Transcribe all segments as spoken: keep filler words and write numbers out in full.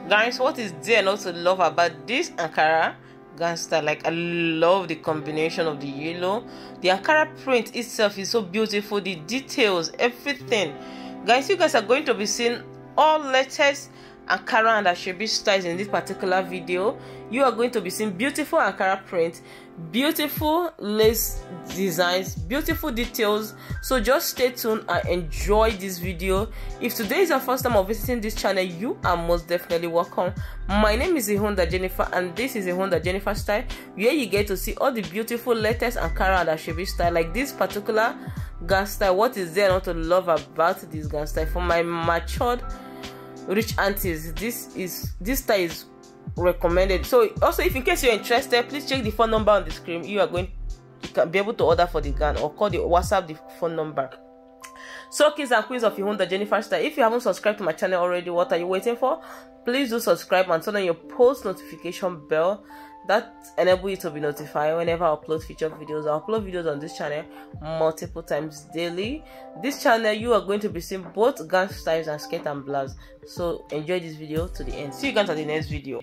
Guys, what is there not to love about this Ankara Gangster? Like, I love the combination of the yellow. The Ankara print itself is so beautiful, the details, everything. Guys, you guys are going to be seeing all latest Ankara and Asoebi styles in this particular video. You are going to be seeing beautiful Ankara print, beautiful lace designs, beautiful details. So just stay tuned and enjoy this video. If today is your first time of visiting this channel, you are most definitely welcome. My name is Ihunda Jennifer and this is Ihunda Jennifer Style, where you get to see all the beautiful latest Ankara and Asoebi style. Like this particular gown style, what is there not to love about this gown style? For my matured rich aunties, this is this style is recommended. So also, if in case you're interested, please check the phone number on the screen. You are going you can be able to order for the gown or call the WhatsApp the phone number. So kings and queens of Ihunda Jennifer Style, if you haven't subscribed to my channel already, what are you waiting for? Please do subscribe and turn on your post notification bell. That enables you to be notified whenever I upload featured videos. I upload videos on this channel multiple times daily. This channel, you are going to be seeing both gown styles and skirt and blouse. So enjoy this video to the end. See you guys at the next video.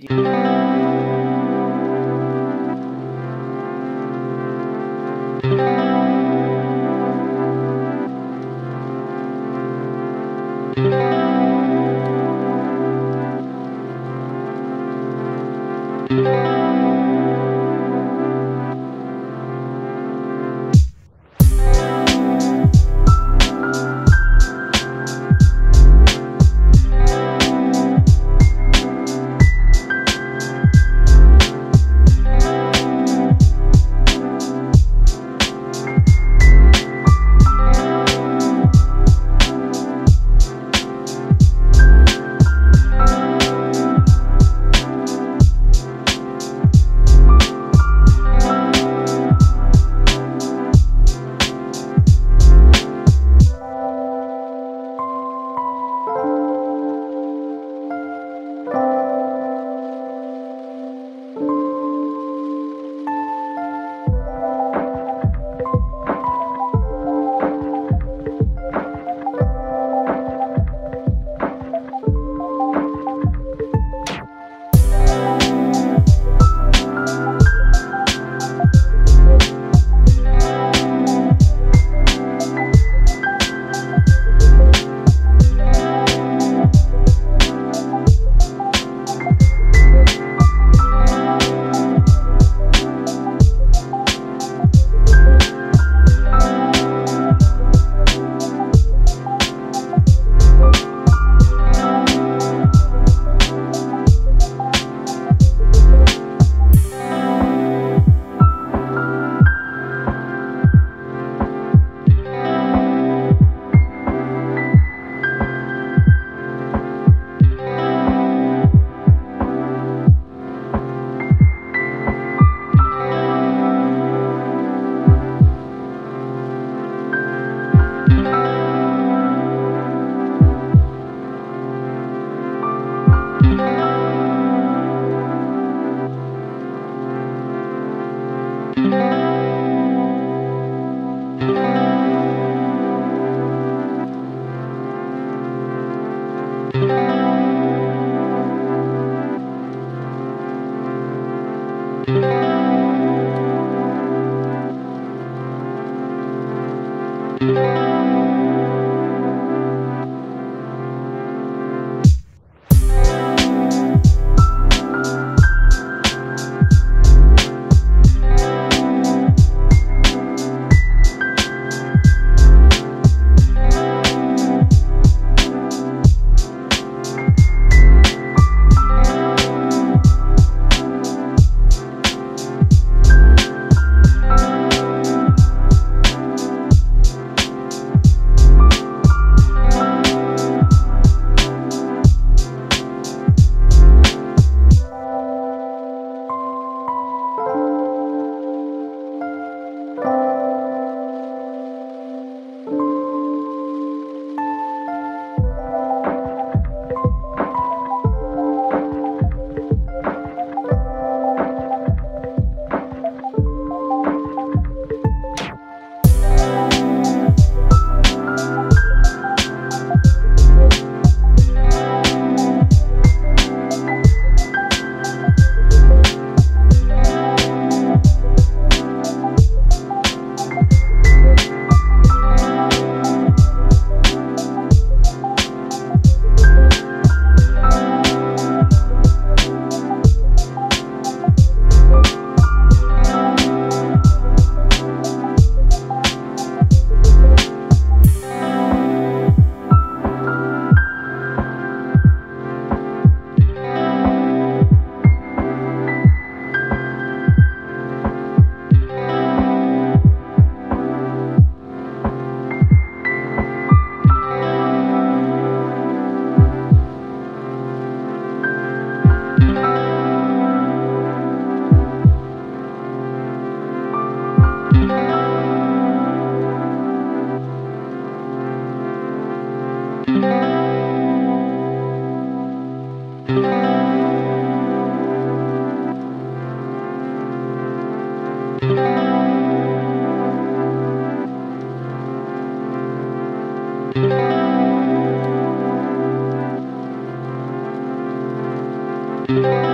you.